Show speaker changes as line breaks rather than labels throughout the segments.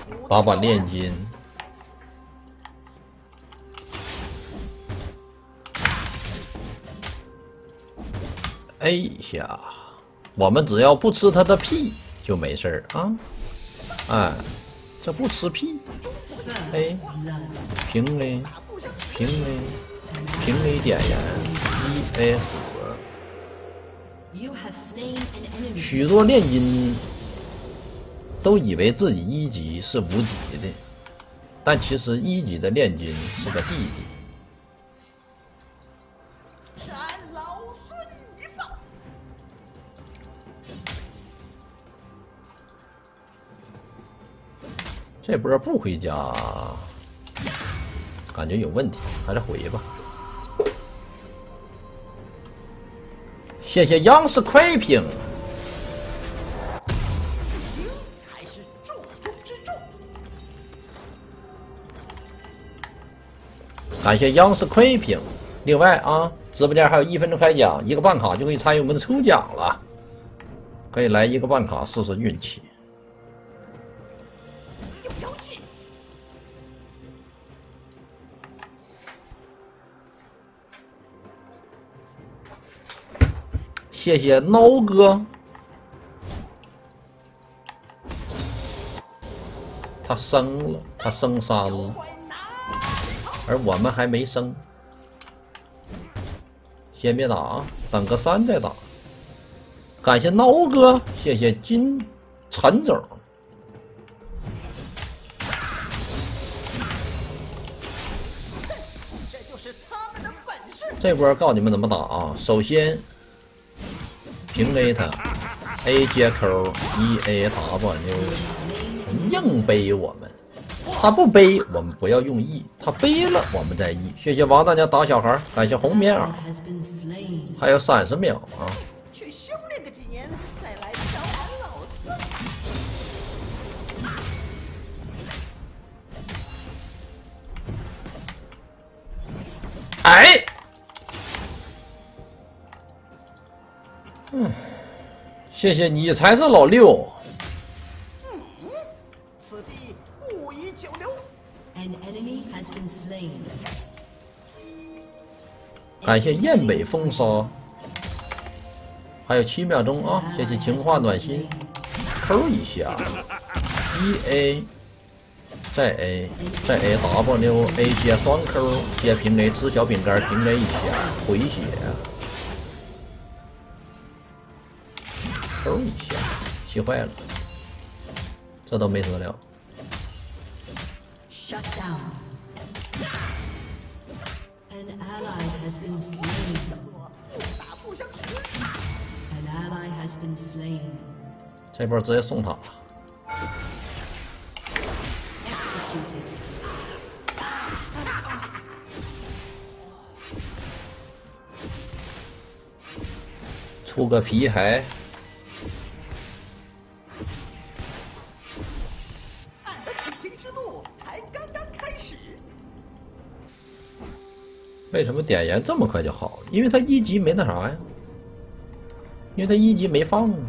把炼金。哎呀，我们只要不吃他的屁就没事儿啊！哎，这不吃屁，哎，平 A， 平 A， 平 A 点燃1A 死。许多炼金都以为自己1级是无敌的，但其实1级的炼金是个弟弟。
斩老孙一棒！
这波不回家，感觉有问题，还是回吧。谢谢央视快评。
才是重中之重。
感谢央视快评。另外啊，直播间还有1分钟开奖，1个办卡就可以参与我们的抽奖了，可以来1个办卡试试运气。
有妖气。
谢谢孬哥，他升了，他升3了，而我们还没升。先别打啊，等个3再打。感谢孬哥，谢谢金陈总。
这就是他们的本事。
这波告诉你们怎么打啊！首先平 A 他 A 接 Q EA W 硬背我们，他不背我们不要用 E， 他背了我们再 E。谢谢王大娘打小孩，感谢红棉袄，还有30秒啊！
去修炼个几年，再来找俺老孙。
哎，谢谢你才是老六。
此地不宜久留。
感谢雁北风沙，还有7秒钟啊！谢谢情话暖心，扣一下，1A， 再 A， 再 A W A 接双 Q 接平 A， 吃小饼干平 A 一下回血，扣一下，气坏了，这都没死了。
Shut down. An ally has been slain.
打不相识。
An ally has been slain.
这波直接送塔。
Executed.
出个皮孩。
俺的取经之路才刚刚开始。
为什么点燃这么快就好了？因为他1级没那啥呀，因为他1级没放啊。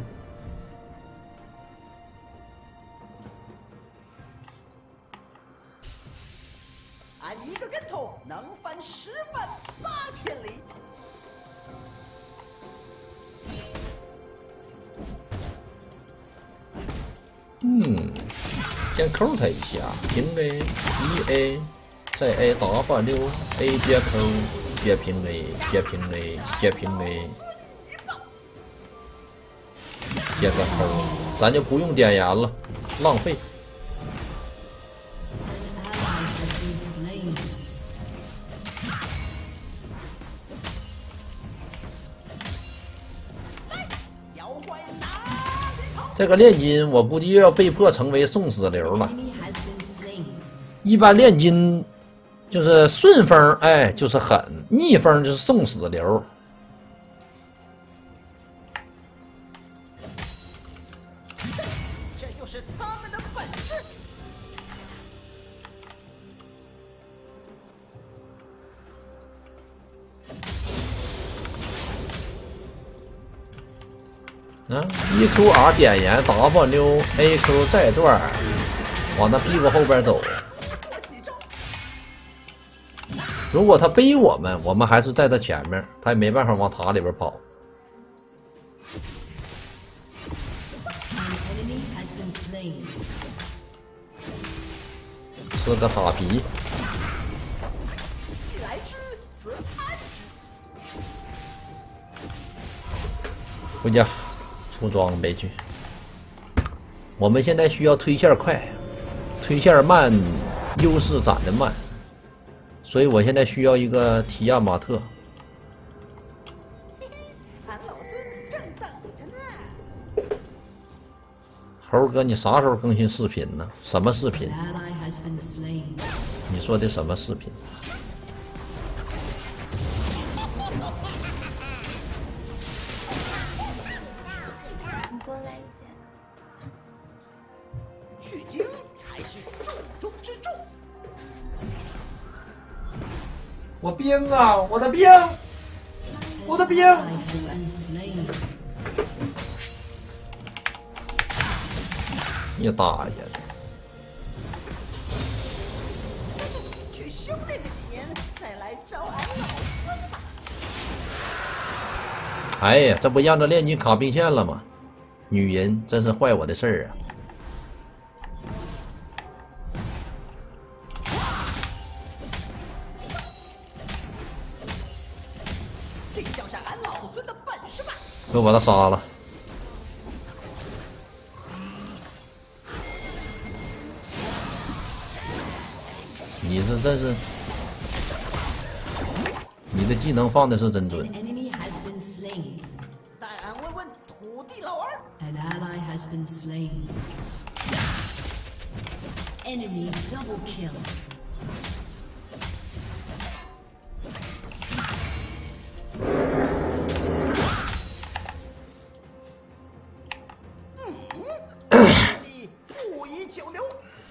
俺一个跟头能翻10万8千里。
先扣他一下，平 A 1A， 再 A W A 接 Q 接平 A 接平 A 接平 A， 接个 Q， 咱就不用点燃了，浪费。这个炼金我估计又要被迫成为送死流了。一般炼金就是顺风，哎，就是狠；逆风就是送死流。
这就是他们的本事。
1QR 点燃 W AQ 再转往他屁股后边走。
过几招。
如果他背我们，我们还是在他前面，他也没办法往塔里边跑。 吃个塔皮，
既来之，则安之。
回家出装备去。我们现在需要推线快，推线慢，优势攒的慢，所以我现在需要一个提亚马特。
俺老孙正等着呢。
猴哥，你啥时候更新视频呢？什么视频？
An ally has been slain.
你说的什么视频？
你过来一下。
取经才是重中之重。
我兵啊，我的兵，我的兵！
Ally has been slain.
你大爷的！
去修炼个几年，再来找俺老孙吧。
哎呀，这不让他炼金卡兵线了吗？女人真是坏我的事儿啊！
这就是俺老孙的本事吧。
给我把他杀了！你是真是，你的技能放的是真准
An。enemy has been slain.
带俺问问土地老儿。
An ally has been slain. Enemy double kill.
你不宜久留。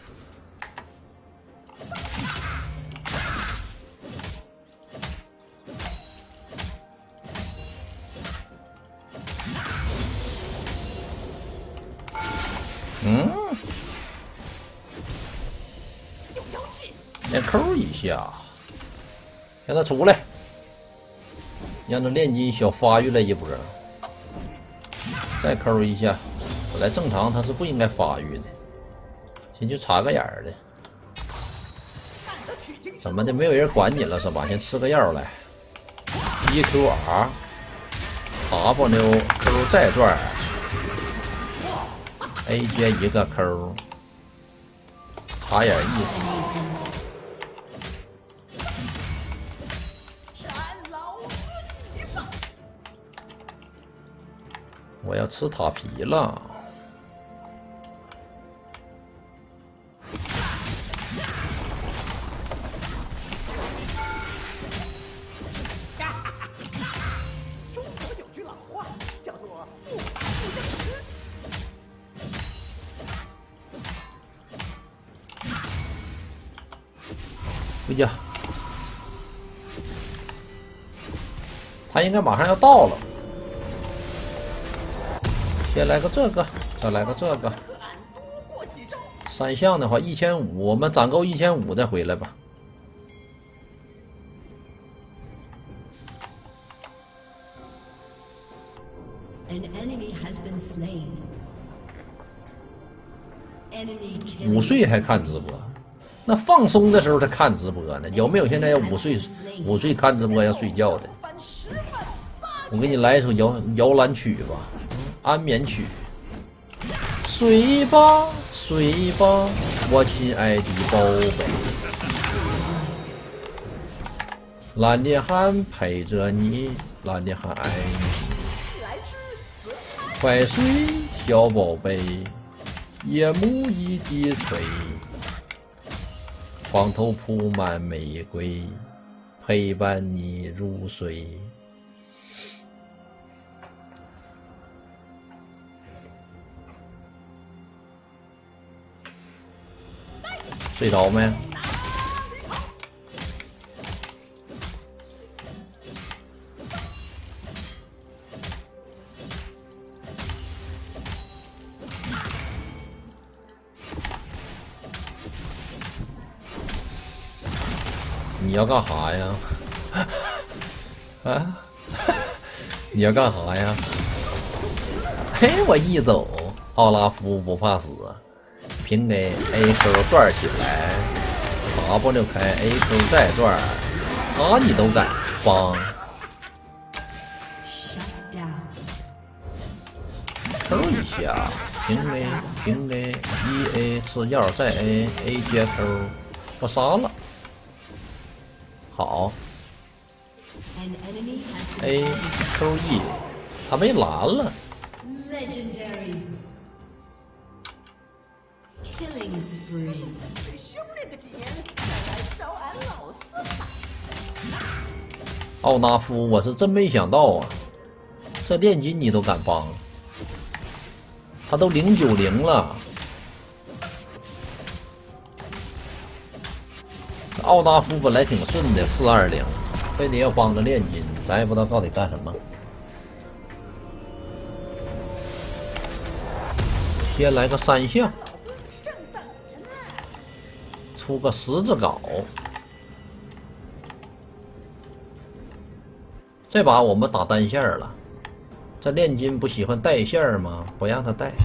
嗯，
有妖气。
先扣一下，让他出来，让他炼金小发育了一波，再扣一下。本来正常他是不应该发育的，先去插个眼儿的。
干得取经
怎么的？没有人管你了是吧？先吃个药来。EQR W Q 再转 A 接一个 Q， 插眼意思。
是俺老孙一棒。
我要吃塔皮了。
中国有句老话，叫做“不打不正直”。
回家。他应该马上要到了。先来个这个，再来个这个。
和俺多过几招。
三项的话1500，我们攒够1500再回来吧。
An enemy has been slain. Enemy
午
killing.
睡还看直播，那放松的时候他看直播呢？有没有现在要午睡看直播要睡觉的？
翻10万8
我给你来一首摇篮曲吧，安眠曲。睡吧，睡吧，我亲爱的宝贝，蓝的汉陪着你，蓝的汉爱你。
既来之，则安。
快睡，小宝贝，夜幕已低垂，床头铺满玫瑰，陪伴你入睡。睡着没？ 你要干啥呀？啊？你要干啥呀？嘿，我一走，奥拉夫不怕死，平 A Q 转起来 ，W 开 A Q 再转，你都敢帮 ？Q 一下，平 A E A 吃药再 A 接 Q， 我杀了。好 ，A Q E， 他被拦了。
Legendary killing spree。
修炼个几年，再来找俺老孙吧。
奥纳夫，我是真没想到啊，这炼金你都敢帮？他都090了。奥纳夫本来挺顺的，420，非得要帮着炼金，咱也不知道到底干什么。先来个3项，出个10字镐。这把我们打单线了，这炼金不喜欢带线吗？不让他带。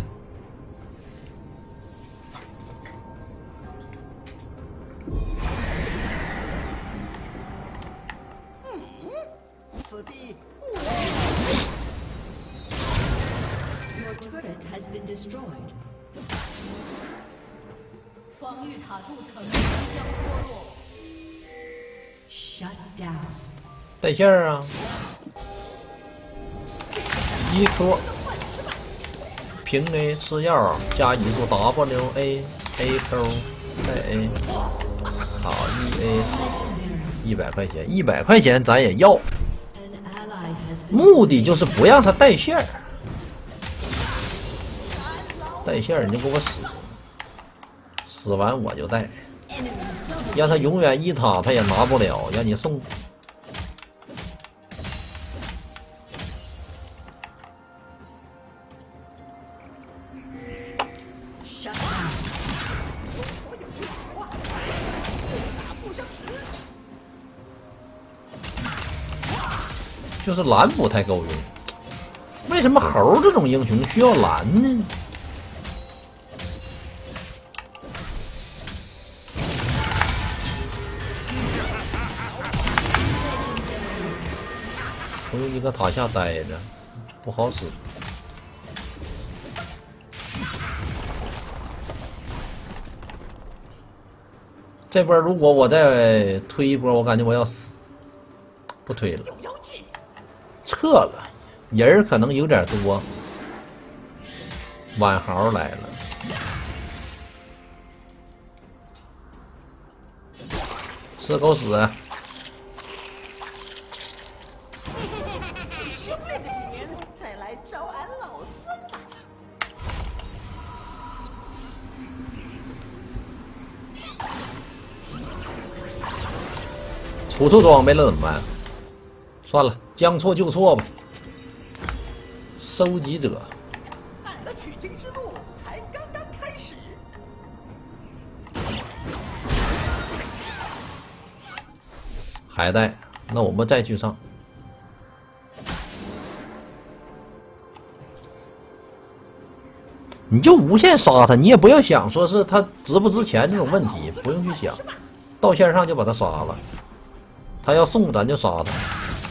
此地
Your turret has been destroyed.
防御塔筑层即将脱落。
Shut down.
带线啊！1Q 平 A 吃药加1个 W A Q 再 A， 好100块钱，100块钱咱也要。
An ally has been
目的就是不让他带线儿，带线儿你就给我死，死完我就带，让他永远一塔他也拿不了，让你送。
shut down.
就是蓝不太够用，为什么猴这种英雄需要蓝呢？回一个塔下待着，不好使。这波如果我再推一波，我感觉我要死，不推了。撤了，人儿可能有点多，晚豪来了，吃狗屎！
修炼个几年，再来找俺老孙吧。
出错装备了怎么办？算了，将错就错吧。收集者，
俺的取经之路才刚刚开始。
还带，那我们再去上。你就无限杀他，你也不要想说是他值不值钱这种问题，不用去想，到线上就把他杀了。他要送咱就杀他。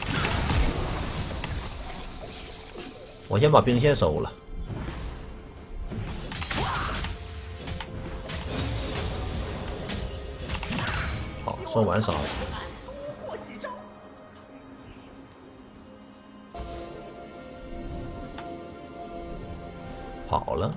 我先把兵线收了。好，收完杀了。
多过几招。
跑了。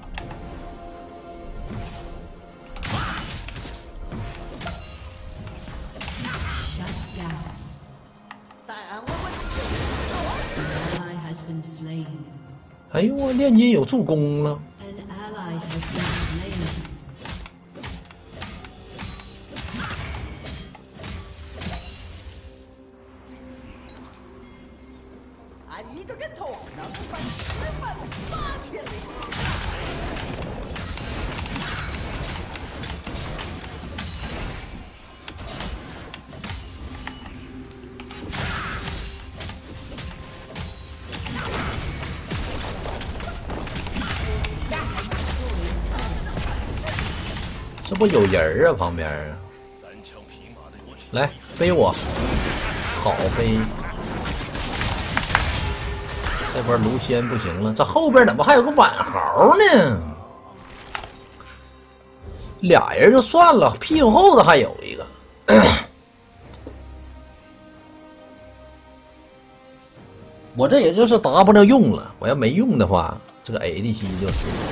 带俺问问
Ally has been slain.
哎呦，我炼金有助攻了。
An ally has been slain.
俺一个跟头能翻10万8千里。
这不有人啊？旁边啊，来飞我，好飞！这波卢仙不行了，这后边怎么还有个晚豪呢？俩人就算了，屁股后头还有一个。我这也就是 W 用了，我要没用的话，这个 ADC 就死了。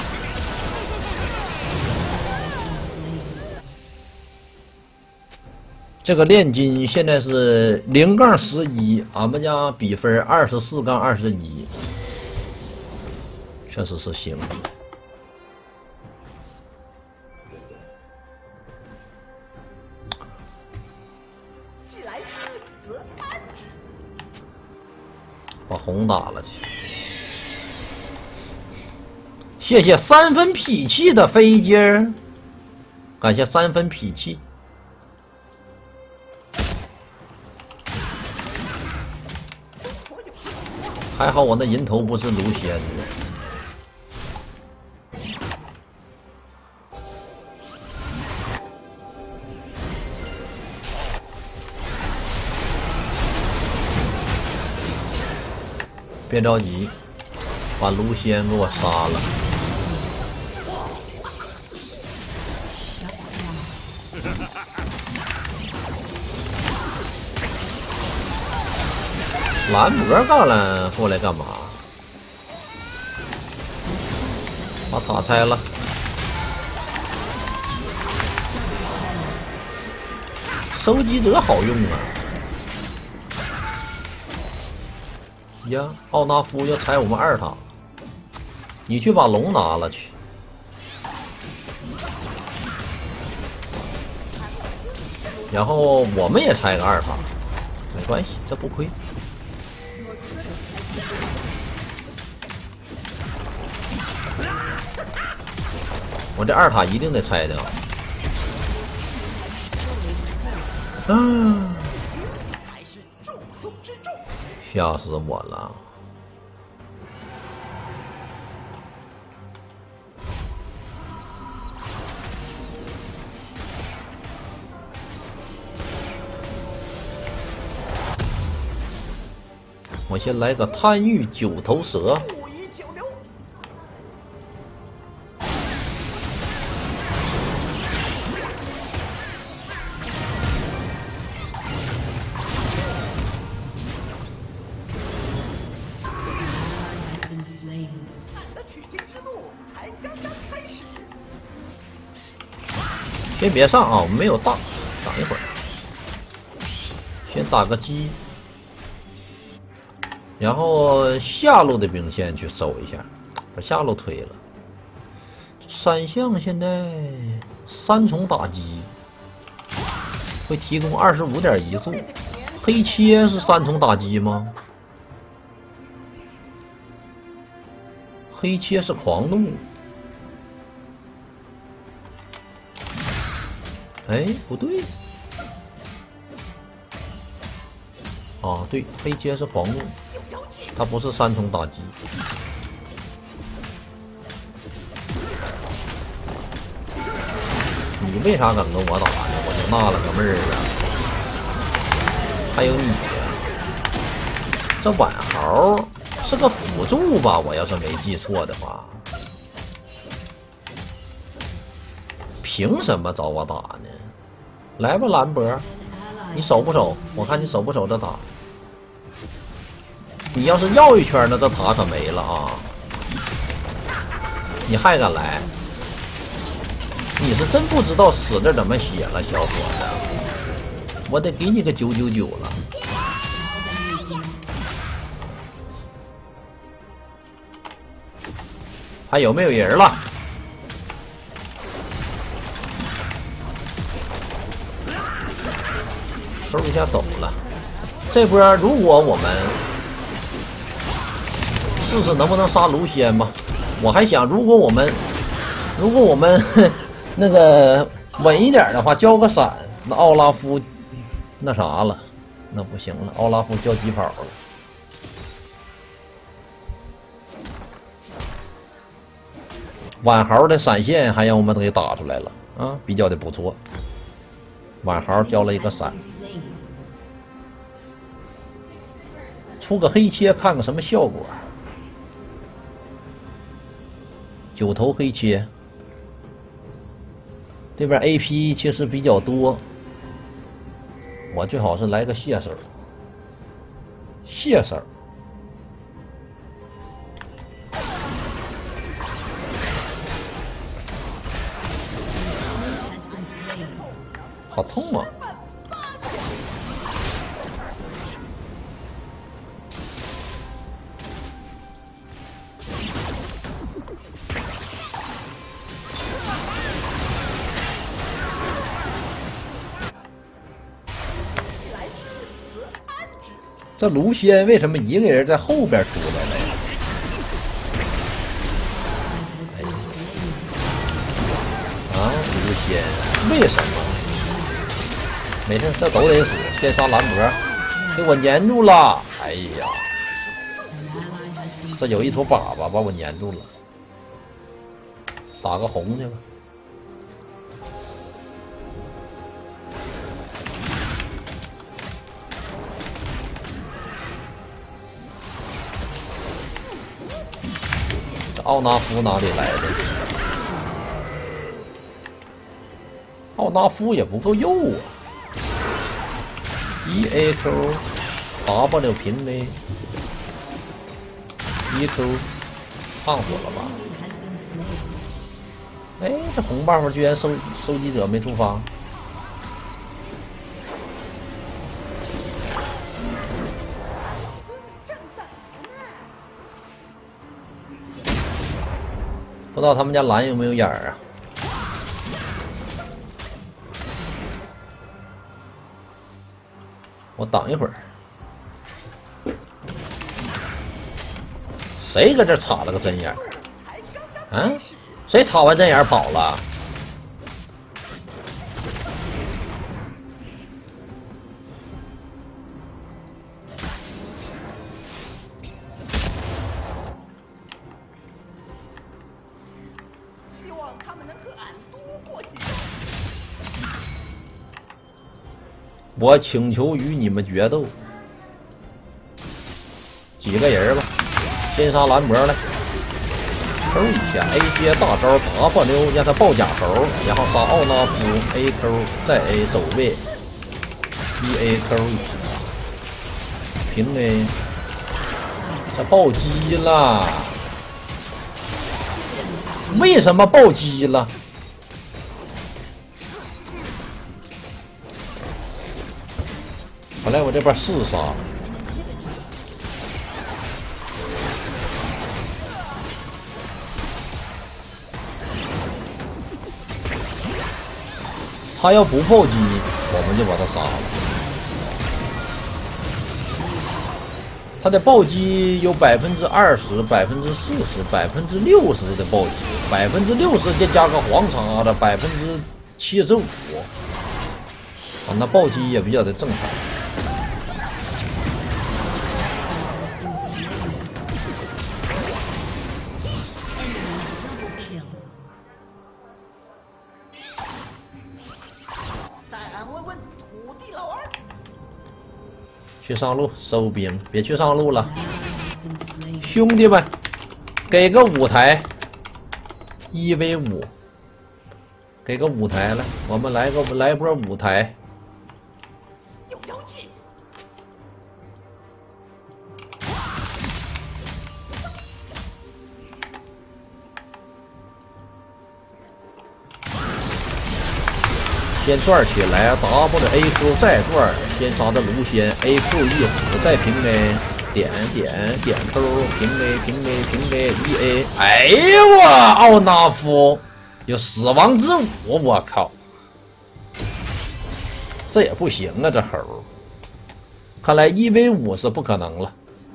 这个炼金现在是0-11，俺们家比分24-21，确实是行。
既来之，则安之。
把红打了去，谢谢3分脾气的飞机儿，感谢3分脾气。还好我那人头不是卢仙的。别着急，把卢仙给我杀了。兰博过来干嘛？把塔拆了。收集者好用啊！呀，奥纳夫要拆我们2塔，你去把龙拿了去。然后我们也拆个2塔，没关系，这不亏。我这2塔一定得拆掉。吓死我了！我先来个贪欲9头蛇。
不宜久留。俺的取经之路才刚刚开始。
先别上啊，我们没有大，等一会儿，先打个鸡。然后下路的兵线去守一下，把下路推了。3项现在3重打击，会提供25.1速。黑切是3重打击吗？黑切是狂怒。哎，不对。啊，对，黑切是狂怒。它不是3重打击，你为啥敢跟我打呢？我就纳了个闷儿啊！还有你呀，这晚豪是个辅助吧？我要是没记错的话，凭什么找我打呢？来吧，兰博，你守不守？我看你守不守这塔。你要是绕一圈，那这塔可没了啊！你还敢来？你是真不知道死字怎么写了，小伙子！我得给你个999了。还有没有人了？嗖一下走了。这波如果我们试试能不能杀卢仙吧。我还想，如果我们那个稳一点的话，交个闪，那奥拉夫那啥了，那不行了，奥拉夫交疾跑了。晚豪的闪现还让我们给打出来了。 啊，比较的不错。晚豪交了一个3，出个黑切看看什么效果。9头黑切，这边 AP 其实比较多，我最好是来个蟹手。蟹手。好痛啊！这卢仙为什么一个人在后边出来了呀？哎呀！啊，卢仙，为什么？没事，这都得死。先杀兰博，给我粘住了！哎呀，这有一坨粑粑把我粘住了，打个红去吧。这奥纳夫哪里来的？奥纳夫也不够肉啊。EAQ W 平 A EQ 烫死了吧？哎，这红 buff 居然收集者没触发。不知道他们家蓝有没有眼儿啊？我挡一会儿。谁搁这插了个针眼儿？啊？谁插完针眼儿跑了？
希望他们能和俺度过几个。
我请求与你们决斗，几个人吧。先杀兰博来，抽一下 A 接大招 W 让他爆假猴，然后杀奥纳夫 AQ 再 A 走位，1AQ 一下，平 A， 这暴击了，为什么暴击了？本来我这边4杀。他要不暴击，我们就把他杀了。他的暴击有20%、40%、60%的暴击，60%再加个黄叉的75%，啊，那暴击也比较的正常。去上路收兵，别去上路了，兄弟们，给个舞台，1v5，给个舞台来，我们来波舞台。
有妖气。
先转起来 ，WAQ 再转，先杀的卢仙 ，AQ 一死再平 A， 点 Q 平 A EA， 哎呦我奥纳夫有死亡之舞，我靠，这也不行啊，这猴，看来1v5是不可能了。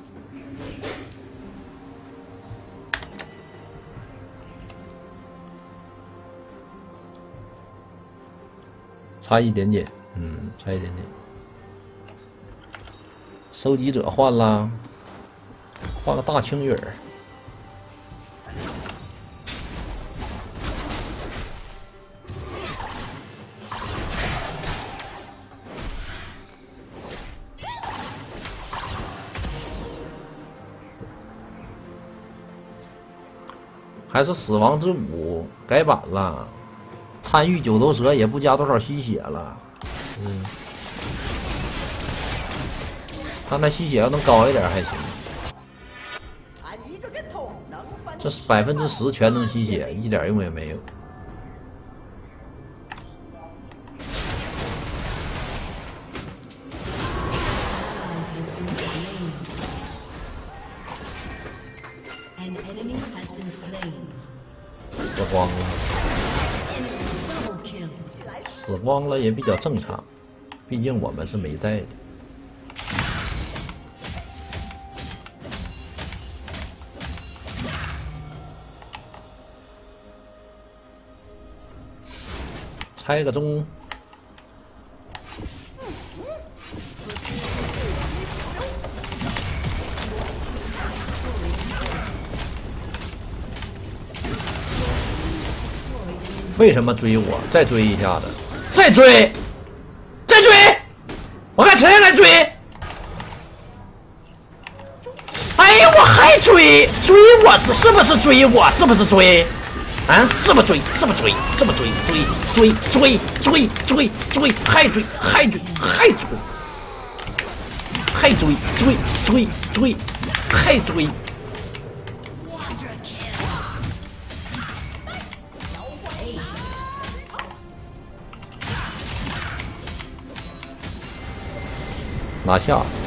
差一点点，差一点点。收集者换了，换个大青羽儿。 还是死亡之舞改版了，贪欲九头蛇也不加多少吸血了。看那吸血要能高一点还行。
俺一个跟头能翻
这10%全能吸血，一点用也没有。 死光了，死光了也比较正常，毕竟我们是没在的。拆个钟。 为什么追我？再追一下子，再追，再追！我看谁来追？哎呀，我还追我是不是追我？是不是追？啊，是不是追？是不是追？是不是追？还追，还追，还追！ 拿下。